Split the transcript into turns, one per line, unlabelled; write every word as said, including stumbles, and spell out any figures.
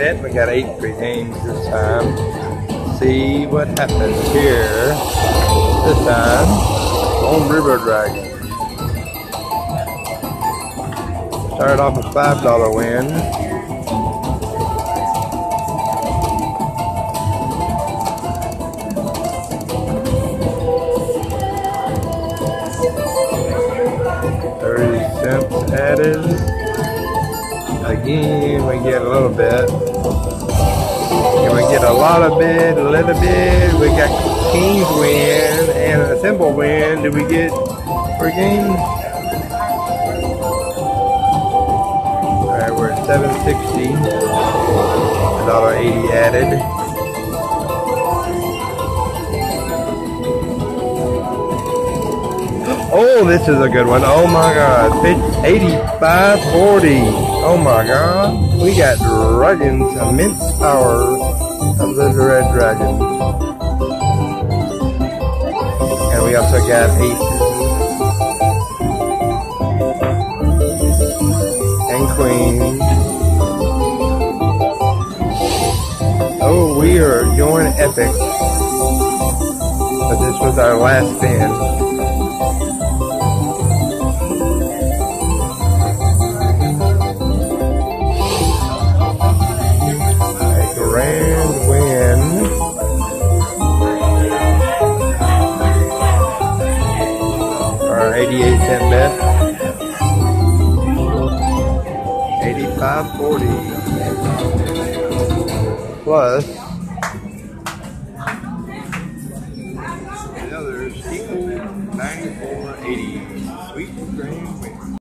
bet. We got eight free games this time. See what happens here this time on River Dragon. Started off with five dollar win. thirty cents added. Again, we get a little bit. And we get a lot of bid, a little bit. We got King's win and a simple win. Did we get for game? Alright, we're at seven sixty. one dollar eighty added. Oh, this is a good one. Oh my god. eighty-five forty. Oh my god. We got dragons, immense power of the red dragon. And we also got aces and queens. Oh, we are going epic. But this was our last spin. Grand win. Our eighty-eight cent bet. eighty-five forty. Plus